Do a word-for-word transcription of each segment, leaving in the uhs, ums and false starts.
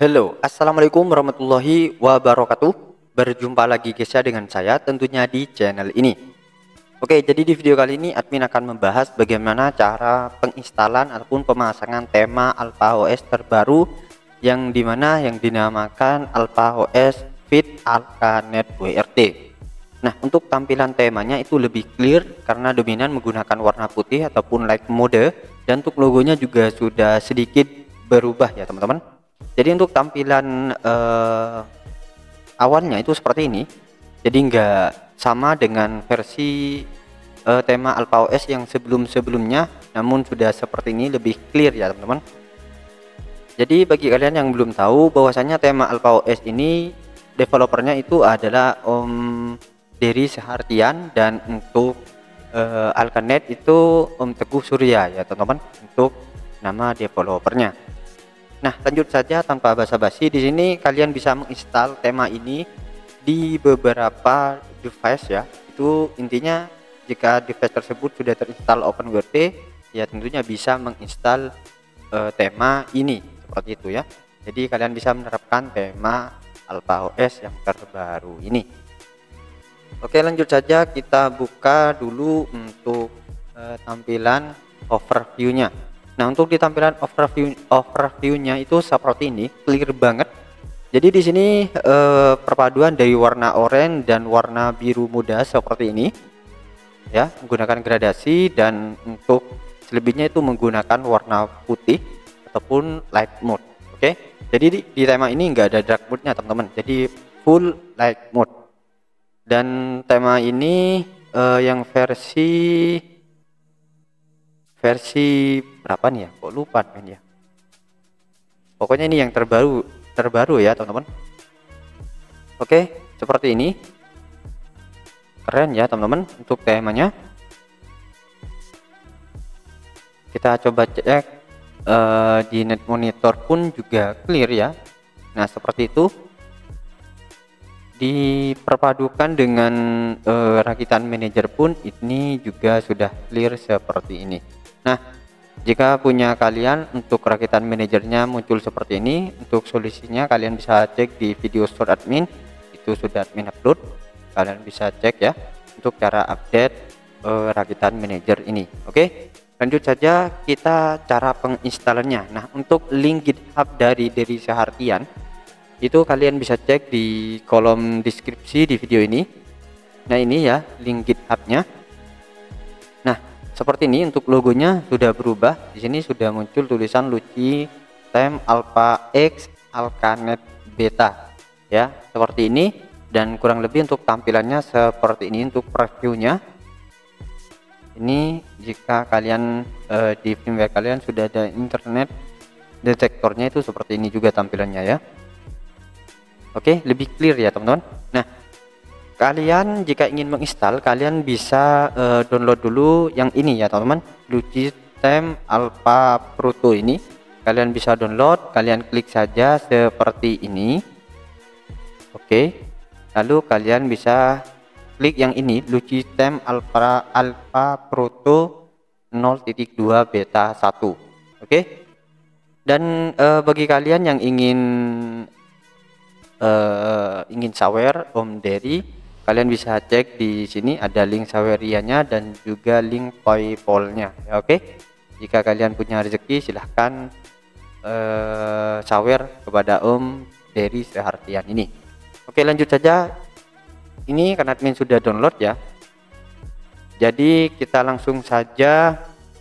Halo, assalamualaikum warahmatullahi wabarakatuh. Berjumpa lagi guys ya dengan saya tentunya di channel ini. Oke, jadi di video kali ini admin akan membahas bagaimana cara penginstalan ataupun pemasangan tema Alpha O S terbaru yang dimana yang dinamakan Alpha O S Fit Alkanet W R T. Nah, untuk tampilan temanya itu lebih clear karena dominan menggunakan warna putih ataupun light mode, dan untuk logonya juga sudah sedikit berubah ya teman-teman. Jadi untuk tampilan eh, awalnya itu seperti ini, jadi nggak sama dengan versi eh, tema Alpha O S yang sebelum-sebelumnya, namun sudah seperti ini, lebih clear ya teman-teman. Jadi bagi kalian yang belum tahu bahwasanya tema Alpha O S ini developernya itu adalah Om Dery Sehartian, dan untuk eh, Alkanet itu Om Teguh Surya ya teman-teman untuk nama developernya. Nah, lanjut saja tanpa basa-basi. Di sini kalian bisa menginstal tema ini di beberapa device ya. Itu intinya jika device tersebut sudah terinstall OpenWrt, ya tentunya bisa menginstal uh, tema ini seperti itu ya. Jadi kalian bisa menerapkan tema Alpha O S yang terbaru ini. Oke, lanjut saja, kita buka dulu untuk uh, tampilan overview-nya. Nah, untuk di tampilan overview overview-nya itu seperti ini, clear banget. Jadi di sini eh, perpaduan dari warna oranye dan warna biru muda seperti ini, ya, menggunakan gradasi, dan untuk selebihnya itu menggunakan warna putih ataupun light mode. Oke, jadi di, di tema ini enggak ada dark mode-nya teman-teman. Jadi full light mode. Dan tema ini eh, yang versi versi berapa nih ya, kok lupa men ya, pokoknya ini yang terbaru terbaru ya teman-teman. Oke, seperti ini, keren ya teman-teman. Untuk temanya kita coba cek uh, di net monitor pun juga clear ya. Nah, seperti itu, diperpadukan dengan uh, rakitan manajer pun ini juga sudah clear seperti ini. Nah, jika punya kalian untuk rakitan manajernya muncul seperti ini, untuk solusinya kalian bisa cek di video short admin, itu sudah admin upload. Kalian bisa cek ya untuk cara update uh, rakitan manajer ini. Oke, lanjut saja kita cara penginstalannya. Nah, untuk link GitHub dari Dery Sehartian itu kalian bisa cek di kolom deskripsi di video ini. Nah, ini ya link GitHub-nya. Nah, seperti ini, untuk logonya sudah berubah. Di sini sudah muncul tulisan Luci Tem Alpha X Alkanet Beta ya, seperti ini. Dan kurang lebih untuk tampilannya seperti ini untuk previewnya. Ini jika kalian eh, di firmware kalian sudah ada internet detektornya, itu seperti ini juga tampilannya ya. Oke, lebih clear ya teman-teman. Nah, kalian jika ingin menginstal, kalian bisa uh, download dulu yang ini ya teman-teman, Luci Tem Alpha Proto ini. Kalian bisa download, kalian klik saja seperti ini. Oke, lalu kalian bisa klik yang ini, Luci Tem Alpha Alpha Proto nol titik dua beta satu. Oke, dan uh, bagi kalian yang ingin uh, ingin sawer Om Dery, kalian bisa cek di sini ada link sawerianya dan juga link PayPal-nya ya. Oke, jika kalian punya rezeki silahkan uh, sawer kepada Om Dery Sehartian ini. Oke, lanjut saja. Ini karena admin sudah download ya, jadi kita langsung saja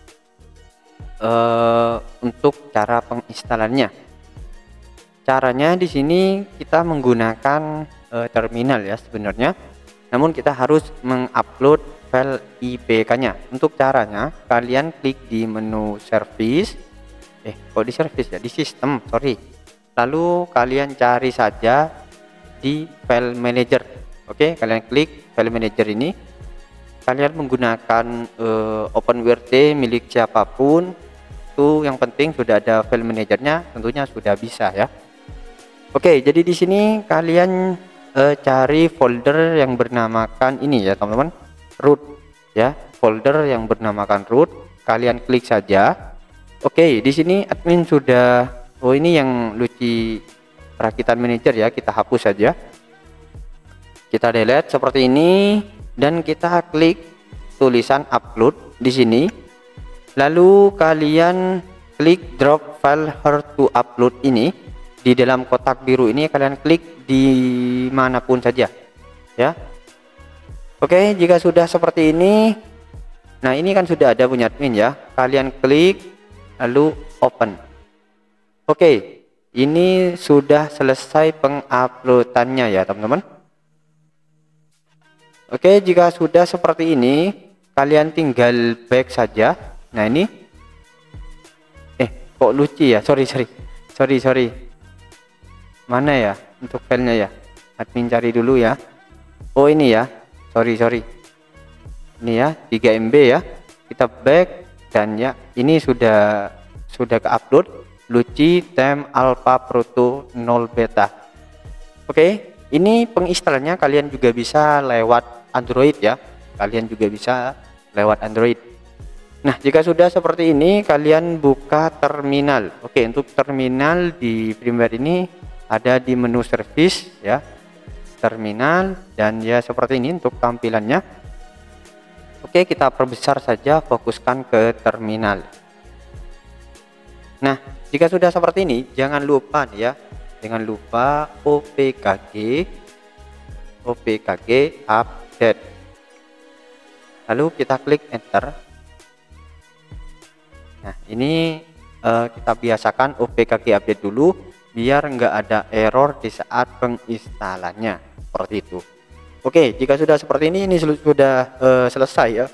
uh, untuk cara penginstalannya. Caranya di sini kita menggunakan uh, terminal ya sebenarnya. Namun kita harus mengupload file I P K-nya. Untuk caranya, kalian klik di menu service, eh kok di service ya, di sistem, sorry. Lalu kalian cari saja di file manager. Oke, kalian klik file manager ini. Kalian menggunakan uh, OpenWrt milik siapapun, itu yang penting sudah ada file manajernya, tentunya sudah bisa ya. Oke, jadi di sini kalian Uh, cari folder yang bernamakan ini ya teman-teman, root ya, folder yang bernamakan root. Kalian klik saja. Oke, di sini admin sudah, oh ini yang Luci perakitan manajer ya, kita hapus saja, kita delete seperti ini, dan kita klik tulisan upload di sini. Lalu kalian klik drop file here to upload ini di dalam kotak biru ini, kalian klik di manapun saja ya. Oke, jika sudah seperti ini, nah ini kan sudah ada punya admin ya, kalian klik lalu open. Oke, ini sudah selesai penguploadannya ya teman-teman. Oke, jika sudah seperti ini, kalian tinggal back saja. Nah ini, eh kok lucu ya, sorry sorry sorry sorry mana ya untuk filenya ya, admin cari dulu ya. Oh ini ya, sorry sorry ini ya, tiga M B ya, kita back, dan ya ini sudah sudah ke upload Luci Tem Alpha Proto nol Beta. Oke, ini penginstalnya kalian juga bisa lewat Android ya, kalian juga bisa lewat Android. Nah, jika sudah seperti ini, kalian buka terminal. Oke, untuk terminal di firmware ini ada di menu service ya, terminal, dan ya seperti ini untuk tampilannya. Oke, kita perbesar saja, fokuskan ke terminal. Nah, jika sudah seperti ini, jangan lupa ya, jangan lupa O P K G O P K G update. Lalu kita klik enter. Nah ini uh, kita biasakan O P K G update dulu biar nggak ada error di saat penginstalannya, seperti itu. Oke, jika sudah seperti ini, ini sudah uh, selesai ya.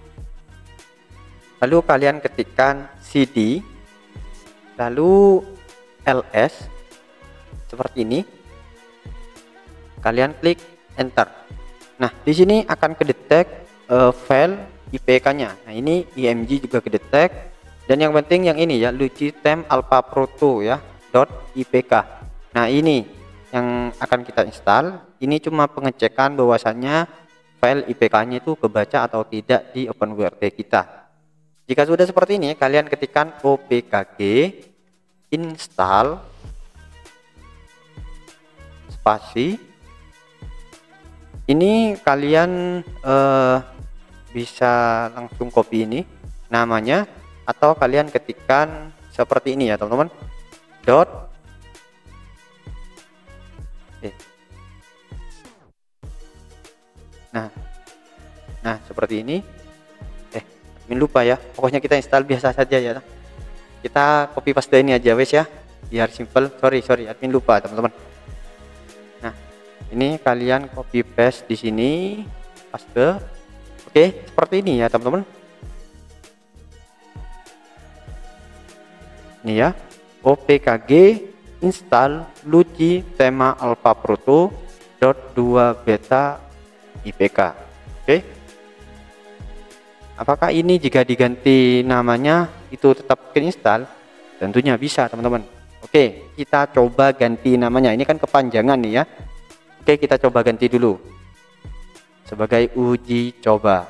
Lalu kalian ketikkan C D, lalu L S seperti ini, kalian klik enter. Nah di sini akan kedetek uh, file I P K-nya. Nah ini I M G juga kedetek. Dan yang penting yang ini ya, Luci Tem Alpha Proto ya .ipk. Nah ini yang akan kita install. Ini cuma pengecekan bahwasannya file I P K-nya itu kebaca atau tidak di OpenWrt kita. Jika sudah seperti ini, kalian ketikkan O P K G install spasi. Ini kalian eh, bisa langsung copy ini namanya, atau kalian ketikkan seperti ini ya teman-teman, dot eh. nah nah seperti ini. eh admin lupa ya, pokoknya kita install biasa saja ya, kita copy paste ini aja wes ya, biar simple. Sorry sorry admin lupa teman-teman. Nah ini kalian copy paste di sini, paste. Oke, seperti ini ya teman-teman. Ini ya, O P K G install Luci Tema Alpha Proto dua beta I P K. Oke, apakah ini jika diganti namanya itu tetap install? Tentunya bisa teman-teman. Oke, kita coba ganti namanya. Ini kan kepanjangan nih ya. Oke, kita coba ganti dulu sebagai uji coba.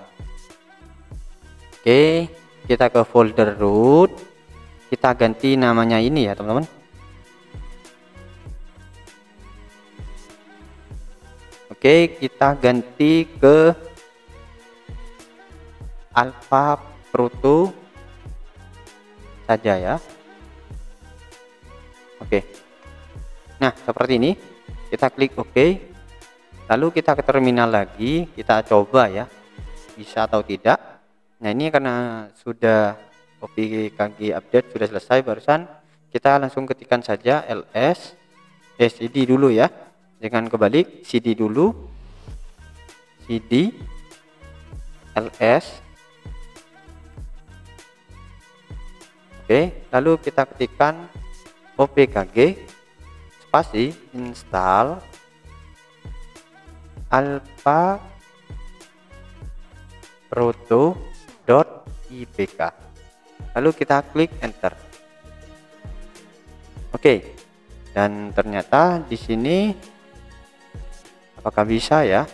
Oke, kita ke folder root, kita ganti namanya ini ya teman-teman. Oke, kita ganti ke Alpha Proto saja ya. Oke, nah seperti ini, kita klik OK, lalu kita ke terminal lagi, kita coba ya bisa atau tidak. Nah ini karena sudah O P K G update sudah selesai barusan, kita langsung ketikkan saja ls eh cd dulu ya, jangan kebalik, cd dulu, cd ls. Oke, lalu kita ketikkan O P K G spasi install Alpha Proto .ipk, lalu kita klik enter. Oke, dan ternyata di sini apakah bisa ya?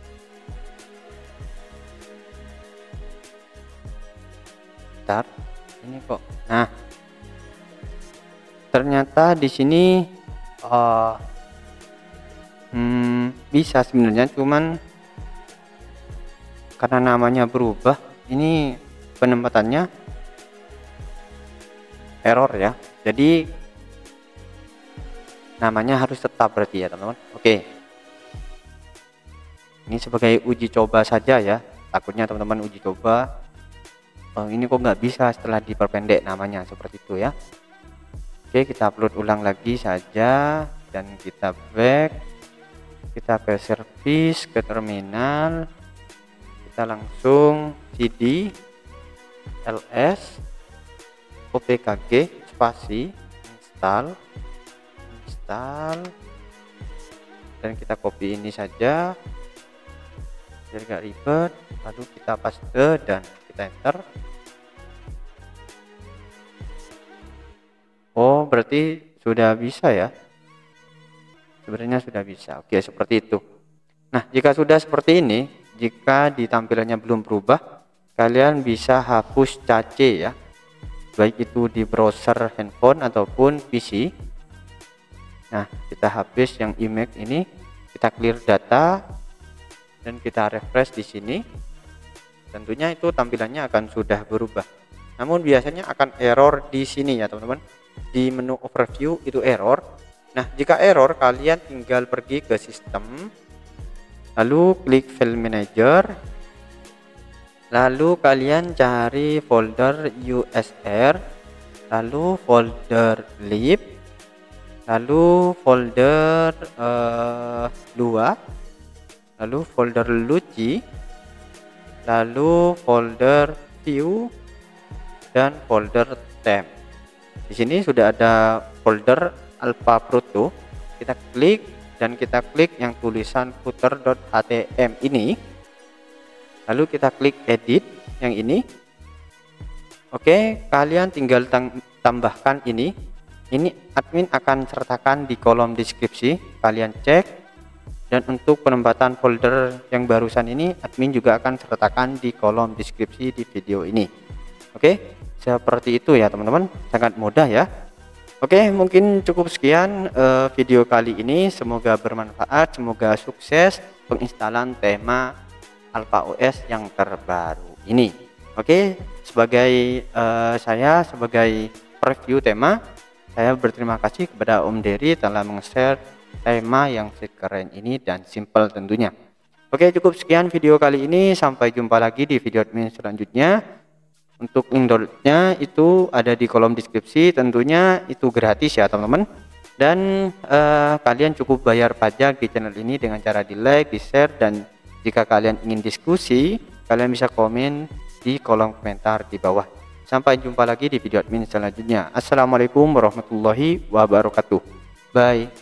Bentar, ini kok. Nah, ternyata di sini uh, hmm, bisa sebenarnya, cuman karena namanya berubah, ini penempatannya error ya. Jadi namanya harus tetap berarti ya teman-teman. Oke, ini sebagai uji coba saja ya, takutnya teman-teman uji coba oh, ini kok nggak bisa setelah diperpendek namanya, seperti itu ya. Oke, kita upload ulang lagi saja dan kita back, kita ke service, ke terminal, kita langsung cd ls opkg spasi install install dan kita copy ini saja biar gak ribet, lalu kita paste dan kita enter. Oh, berarti sudah bisa ya, sebenarnya sudah bisa. Oke, seperti itu. Nah, jika sudah seperti ini, jika di tampilannya belum berubah, kalian bisa hapus cache ya, baik itu di browser handphone ataupun P C. Nah, kita hapus yang image ini, kita clear data dan kita refresh di sini. Tentunya itu tampilannya akan sudah berubah. Namun biasanya akan error di sini ya teman-teman. Di menu overview itu error. Nah, jika error kalian tinggal pergi ke sistem, lalu klik file manager, lalu kalian cari folder U S R, lalu folder lib, lalu folder uh, dua, lalu folder luci, lalu folder view dan folder temp. Di sini sudah ada folder Alpha Proto. Kita klik dan kita klik yang tulisan footer.htm ini. Lalu kita klik edit yang ini. Oke, kalian tinggal tambahkan ini. Ini admin akan sertakan di kolom deskripsi. Kalian cek. Dan untuk penempatan folder yang barusan ini, admin juga akan sertakan di kolom deskripsi di video ini. Oke, seperti itu ya teman-teman, sangat mudah ya. Oke, mungkin cukup sekian uh, video kali ini. Semoga bermanfaat, semoga sukses penginstalan tema Alpha O S yang terbaru ini. Oke, sebagai uh, saya sebagai review tema, saya berterima kasih kepada Om Dery telah meng-share tema yang sekeren ini dan simple tentunya. Oke, cukup sekian video kali ini. Sampai jumpa lagi di video admin selanjutnya. Untuk link downloadnya itu ada di kolom deskripsi. Tentunya itu gratis ya teman-teman. Dan uh, kalian cukup bayar pajak di channel ini dengan cara di like, di share, dan jika kalian ingin diskusi, kalian bisa komen di kolom komentar di bawah. Sampai jumpa lagi di video admin selanjutnya. Assalamualaikum warahmatullahi wabarakatuh. Bye.